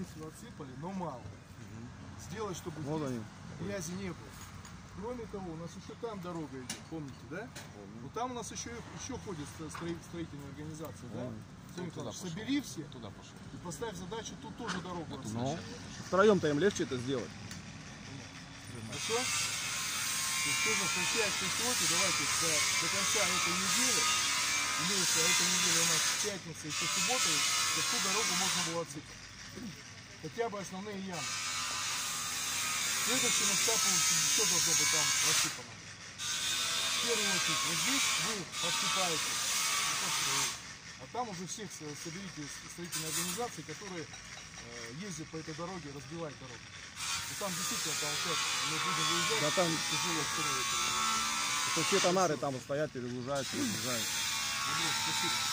Грязью отсыпали, но мало. Сделать, чтобы Вот они. грязи не было. Кроме того, у нас еще там дорога идет, помните, да? Вот там у нас еще ходит строительная организация, да? Собери все Туда пошел. и поставь задачу, тут тоже дорогу рассмотреть. Ну, втроем-то им легче это сделать. Хорошо? То есть тоже в кратчайшие сроки, давайте до конца этой недели, или если эта неделя у нас пятница, еще суббота, то всю дорогу можно было отсыпать. Хотя бы основные ямы. Следующим этапом все должно быть там рассыпано. В первую очередь вот здесь вы отсыпаете, а там уже всех соберите строительные организации, которые ездят по этой дороге, разбивают дорогу. И там действительно, там вот мы будем выезжать, Да там тяжело строить. все тонары там стоят, перегружают. Спасибо.